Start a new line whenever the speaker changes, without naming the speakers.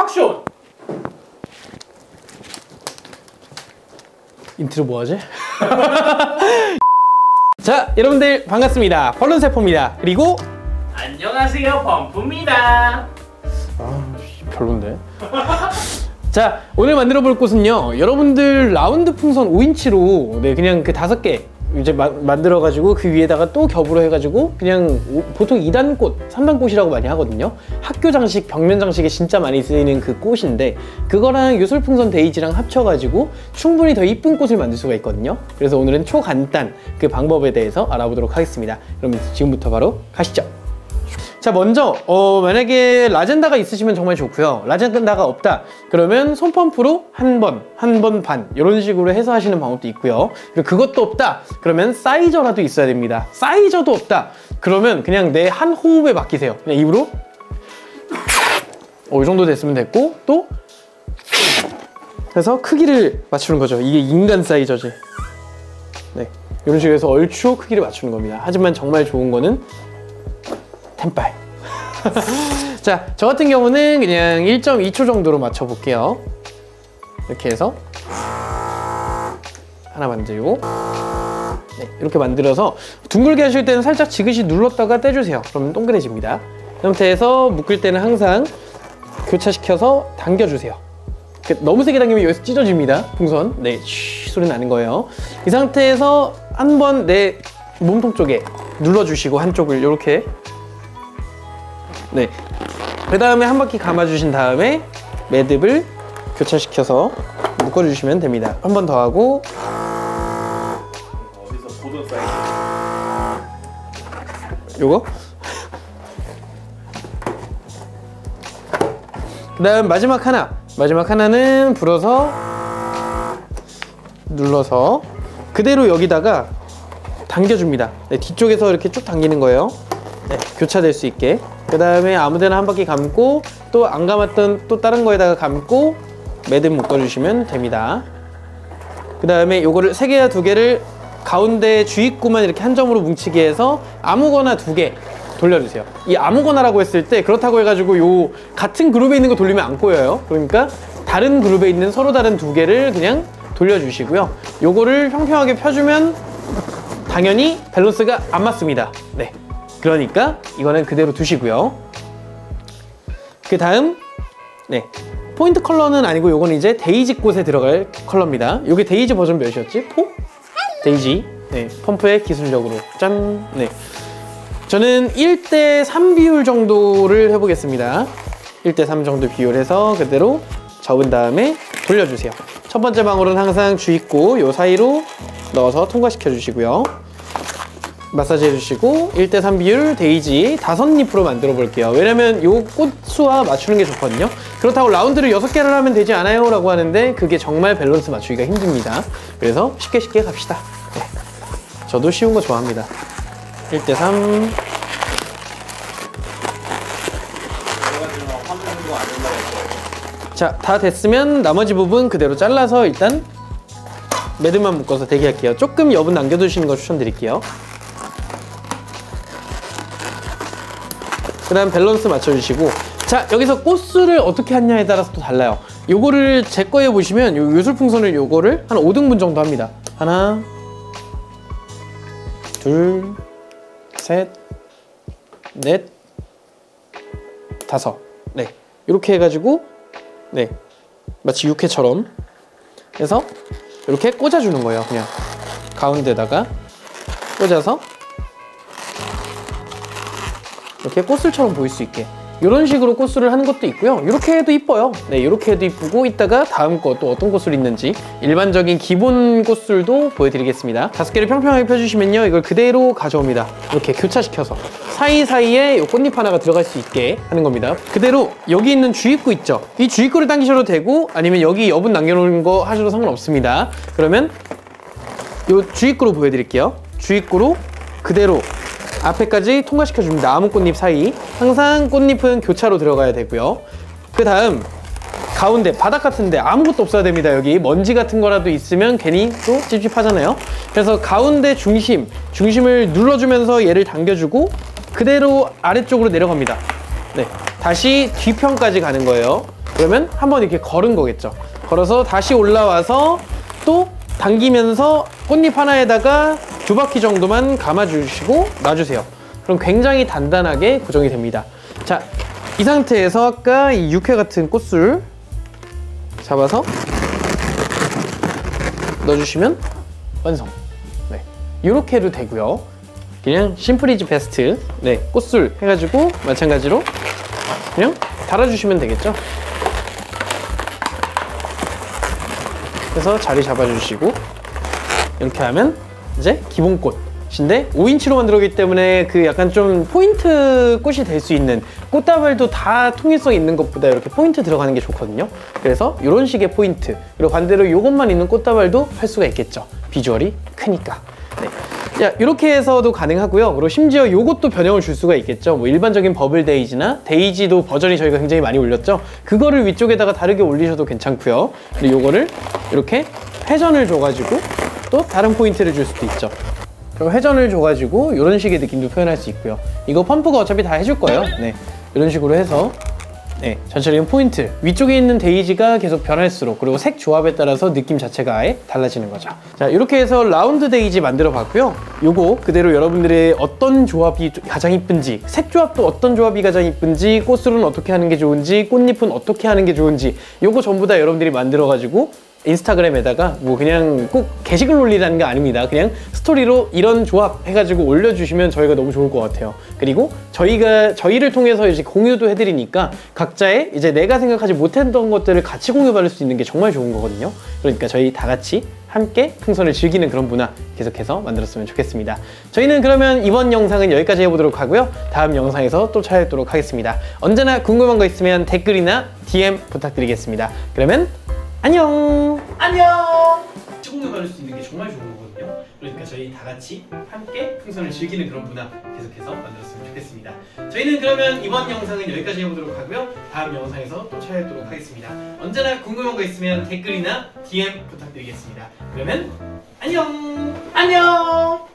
액션! 인트로 뭐하지? 자, 여러분들 반갑습니다. 벌룬세포입니다. 그리고
안녕하세요, 범프입니다.
별론데? 자, 오늘 만들어 볼 꽃은요, 여러분들 라운드 풍선 5인치로 그냥 그 5개 이제 만들어 가지고 그 위에다가 또 겹으로 해가지고 그냥 보통 2단 꽃, 3단 꽃이라고 많이 하거든요. 학교 장식, 벽면 장식에 진짜 많이 쓰이는 그 꽃인데, 그거랑 요술풍선 데이지랑 합쳐가지고 충분히 더 이쁜 꽃을 만들 수가 있거든요. 그래서 오늘은 초간단 그 방법에 대해서 알아보도록 하겠습니다. 그럼 지금부터 바로 가시죠. 자, 먼저 만약에 라젠다가 있으시면 정말 좋고요. 라젠다가 없다 그러면 손펌프로 한 번 반 이런 식으로 해서 하시는 방법도 있고요. 그리고 그것도 없다 그러면 사이저라도 있어야 됩니다. 사이저도 없다 그러면 그냥 내 한 호흡에 맡기세요. 그냥 입으로 이 정도 됐으면 됐고, 또 해서 크기를 맞추는 거죠. 이게 인간 사이저지. 네, 이런 식으로 해서 얼추 크기를 맞추는 겁니다. 하지만 정말 좋은 거는 템빨. 자, 저 같은 경우는 그냥 1.2초 정도로 맞춰 볼게요. 이렇게 해서 하나 만들고, 네, 이렇게 만들어서 둥글게 하실 때는 살짝 지그시 눌렀다가 떼주세요. 그러면 동그래집니다. 이 상태에서 묶을 때는 항상 교차시켜서 당겨주세요. 너무 세게 당기면 여기서 찢어집니다. 풍선. 네, 쉬 소리 나는 거예요. 이 상태에서 한번 내 몸통 쪽에 눌러주시고, 한쪽을 이렇게, 네, 그 다음에 한 바퀴 감아주신 다음에 매듭을 교차시켜서 묶어주시면 됩니다. 한 번 더 하고,
어디서 보던 사이즈.
요거 그 다음 마지막 하나는 불어서 눌러서 그대로 여기다가 당겨줍니다. 네, 뒤쪽에서 이렇게 쭉 당기는 거예요. 네, 교차될 수 있게. 그 다음에 아무데나 한 바퀴 감고, 또 안 감았던 또 다른 거에다가 감고 매듭 묶어주시면 됩니다. 그 다음에 요거를 3개야 2개를 가운데 주입구만 이렇게 한 점으로 뭉치게 해서 아무거나 2개 돌려주세요. 이 아무거나라고 했을 때 그렇다고 해가지고 요 같은 그룹에 있는 거 돌리면 안 꼬여요. 그러니까 다른 그룹에 있는 서로 다른 2개를 그냥 돌려주시고요. 요거를 평평하게 펴주면 당연히 밸런스가 안 맞습니다. 네, 그러니까 이거는 그대로 두시고요. 그 다음, 네, 포인트 컬러는 아니고 요건 이제 데이지 꽃에 들어갈 컬러입니다. 요게 데이지 버전 몇이었지? 4? 데이지. 네, 펌프의 기술력으로 짠. 네, 저는 1대3 비율 정도를 해보겠습니다. 1대3 정도 비율해서 그대로 접은 다음에 돌려주세요. 첫 번째 방울은 항상 주입구 요 사이로 넣어서 통과시켜 주시고요. 마사지 해주시고 1대3 비율 데이지 5잎으로 만들어 볼게요. 왜냐면 요 꽃수와 맞추는 게 좋거든요. 그렇다고 라운드를 6개를 하면 되지 않아요? 라고 하는데 그게 정말 밸런스 맞추기가 힘듭니다. 그래서 쉽게 갑시다. 네, 저도 쉬운 거 좋아합니다. 1대3. 자, 다 됐으면 나머지 부분 그대로 잘라서 일단 매듭만 묶어서 대기할게요. 조금 여분 남겨두시는 거 추천드릴게요. 그 다음 밸런스 맞춰주시고, 자, 여기서 꽃수를 어떻게 하냐에 따라서 또 달라요. 요거를 제 거에 보시면 요 요술풍선을 요거를 한 5등분 정도 합니다. 하나, 둘, 셋, 넷, 다섯. 네, 이렇게 해가지고, 네, 마치 육회처럼 해서 이렇게 꽂아주는 거예요. 그냥 가운데다가 꽂아서 이렇게 꽃술처럼 보일 수 있게 이런 식으로 꽃술을 하는 것도 있고요. 이렇게 해도 이뻐요. 네, 이렇게 해도 이쁘고, 이따가 다음 거 또 어떤 꽃술이 있는지 일반적인 기본 꽃술도 보여드리겠습니다. 5개를 평평하게 펴주시면요, 이걸 그대로 가져옵니다. 이렇게 교차시켜서 사이사이에 이 꽃잎 하나가 들어갈 수 있게 하는 겁니다. 그대로 여기 있는 주입구 있죠? 이 주입구를 당기셔도 되고, 아니면 여기 여분 남겨놓은 거 하셔도 상관없습니다. 그러면 이 주입구로 보여드릴게요. 주입구로 그대로 앞에까지 통과시켜줍니다. 아무 꽃잎 사이. 항상 꽃잎은 교차로 들어가야 되고요. 그 다음 가운데 바닥 같은데 아무것도 없어야 됩니다. 여기 먼지 같은 거라도 있으면 괜히 또 찝찝하잖아요. 그래서 가운데 중심을 눌러주면서 얘를 당겨주고 그대로 아래쪽으로 내려갑니다. 네, 다시 뒤편까지 가는 거예요. 그러면 한번 이렇게 걸은 거겠죠. 걸어서 다시 올라와서 또 당기면서 꽃잎 하나에다가 2바퀴 정도만 감아주시고 놔주세요. 그럼 굉장히 단단하게 고정이 됩니다. 자, 이 상태에서 아까 이 육회 같은 꽃술 잡아서 넣어주시면 완성. 네, 이렇게 해도 되고요. 그냥 심플 이즈 베스트, 네, 꽃술 해가지고 마찬가지로 그냥 달아주시면 되겠죠. 그래서 자리 잡아주시고 이렇게 하면 이제 기본 꽃인데 5인치로 만들었기 때문에 그 약간 좀 포인트 꽃이 될 수 있는, 꽃다발도 다 통일성 있는 것보다 이렇게 포인트 들어가는 게 좋거든요. 그래서 이런 식의 포인트, 그리고 반대로 이것만 있는 꽃다발도 할 수가 있겠죠. 비주얼이 크니까. 네. 자, 이렇게 해서도 가능하고요. 그리고 심지어 요것도 변형을 줄 수가 있겠죠. 뭐 일반적인 버블 데이지나 데이지도 버전이 저희가 굉장히 많이 올렸죠. 그거를 위쪽에다가 다르게 올리셔도 괜찮고요. 그리고 요거를 이렇게 회전을 줘가지고 또 다른 포인트를 줄 수도 있죠. 그럼 회전을 줘가지고 이런 식의 느낌도 표현할 수 있고요. 이거 펌프가 어차피 다 해줄 거예요. 네, 이런 식으로 해서 네, 전체적인 포인트, 위쪽에 있는 데이지가 계속 변할수록, 그리고 색 조합에 따라서 느낌 자체가 아예 달라지는 거죠. 자, 이렇게 해서 라운드 데이지 만들어 봤고요. 요거 그대로 여러분들의 어떤 조합이 가장 이쁜지, 색 조합도 어떤 조합이 가장 이쁜지, 꽃술은 어떻게 하는 게 좋은지, 꽃잎은 어떻게 하는 게 좋은지, 요거 전부 다 여러분들이 만들어 가지고 인스타그램에다가 뭐 그냥 꼭 게시글 올리라는 게 아닙니다. 그냥 스토리로 이런 조합 해가지고 올려주시면 저희가 너무 좋을 것 같아요. 그리고 저희를 통해서 이제 공유도 해드리니까 각자의 이제 내가 생각하지 못했던 것들을 같이 공유받을 수 있는 게 정말 좋은 거거든요. 그러니까 저희 다 같이 함께 풍선을 즐기는 그런 문화 계속해서 만들었으면 좋겠습니다. 저희는 그러면 이번 영상은 여기까지 해보도록 하고요. 다음 영상에서 또 찾아뵙도록 하겠습니다. 언제나 궁금한 거 있으면 댓글이나 DM 부탁드리겠습니다. 그러면 안녕!
안녕.
시공을 받을 수 있는 게 정말 좋은 거거든요. 그러니까 저희 다 같이 함께 풍선을 즐기는 그런 문화 계속해서 만들었으면 좋겠습니다. 저희는 그러면 이번 영상은 여기까지 해보도록 하고요. 다음 영상에서 또 찾아뵙도록 하겠습니다. 언제나 궁금한 거 있으면 댓글이나 DM 부탁드리겠습니다. 그러면 안녕!
안녕.